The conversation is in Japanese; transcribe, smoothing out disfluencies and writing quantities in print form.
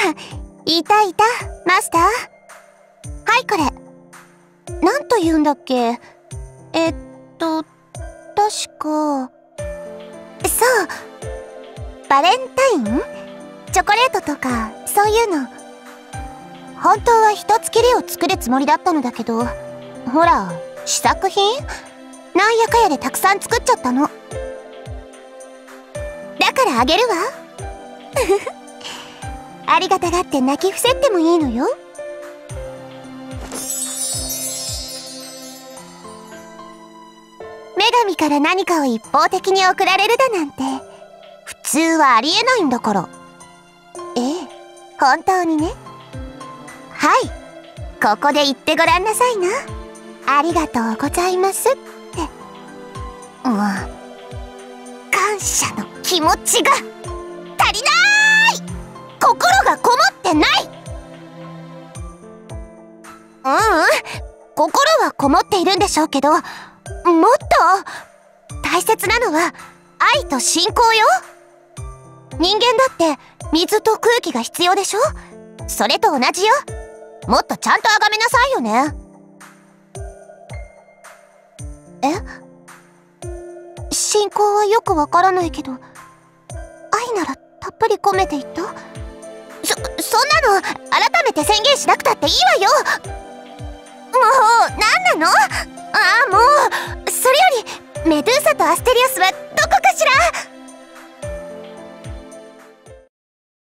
いたいた、マスター。はい、これ。なんと言うんだっけ。確か。そう。バレンタイン？チョコレートとか、そういうの。本当は一つきりを作るつもりだったのだけど、ほら、試作品？なんやかやでたくさん作っちゃったの。だからあげるわ。ありがたがって泣き伏せってもいいのよ。女神から何かを一方的に送られるだなんて、普通はありえないんだから。ええ、本当にね。はい、ここで言ってごらんなさいな。ありがとうございますって。感謝の気持ちが足りない。心がこもってない。心はこもっているんでしょうけど、もっと大切なのは愛と信仰よ。人間だって水と空気が必要でしょ。それと同じよ。もっとちゃんと崇めなさいよね。信仰はよくわからないけど、愛ならたっぷり込めていった？そんなの改めて宣言しなくたっていいわよ。もう何なの？もうそれよりメドゥーサとアステリアスはどこかしら？